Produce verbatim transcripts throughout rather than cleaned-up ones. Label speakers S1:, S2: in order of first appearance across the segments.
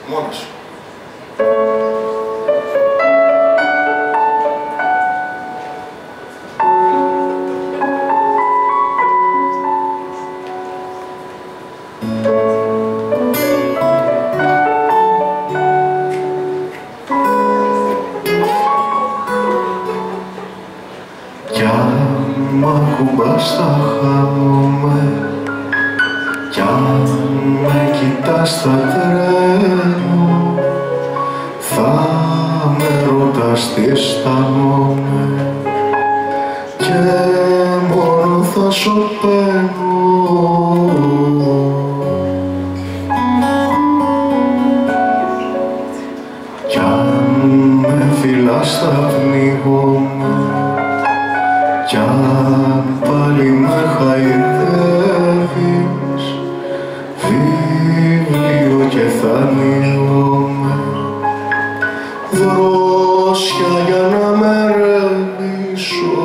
S1: Μόνος σου.
S2: Κι αν μ' ακουμπάς θα χάνομαι, κι αν με κοιτάς στα τρένο, θα με ρωτάς τι αισθάνομαι και μόνο θα σωπαίνω. Κι αν με φυλάς θα πνίγομαι, κι αν πάλι με χαϊδεύεις, βιβλίο και θα ανοίγομαι, δρόσια για να με ρεμίσω.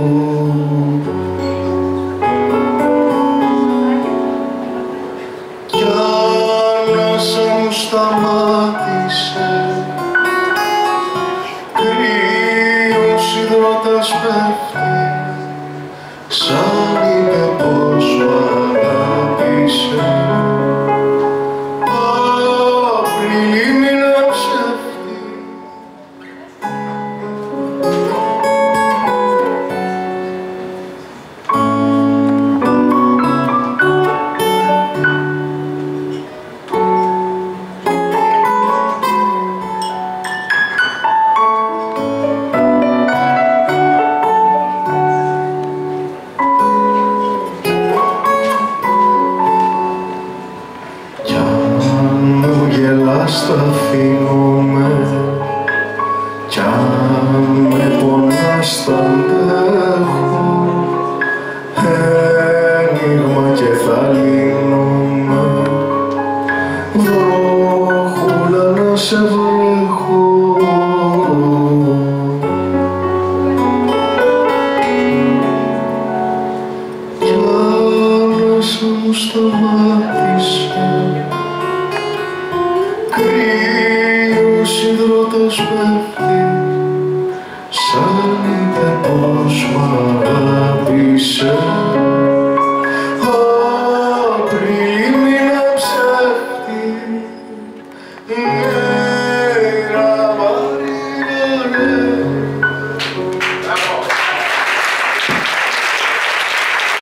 S2: Κι αν άσα μου σταμάτησε, κρύος υδρότας πέφτει, σαν είπε πως μ' αγάπησε. Απρίλη μήνα ψεύτη, κι αν μου γελάς θα αφήνομαι, κι αν με πονάς θα αντέχω, ένιγμα και θα λύνομαι, βρόχουλα να σε βρέχω. Κι αν άσα μου σταμάτησε, κρύος υδρότας πέφτει, σαν είπε πως μ' αγάπησε.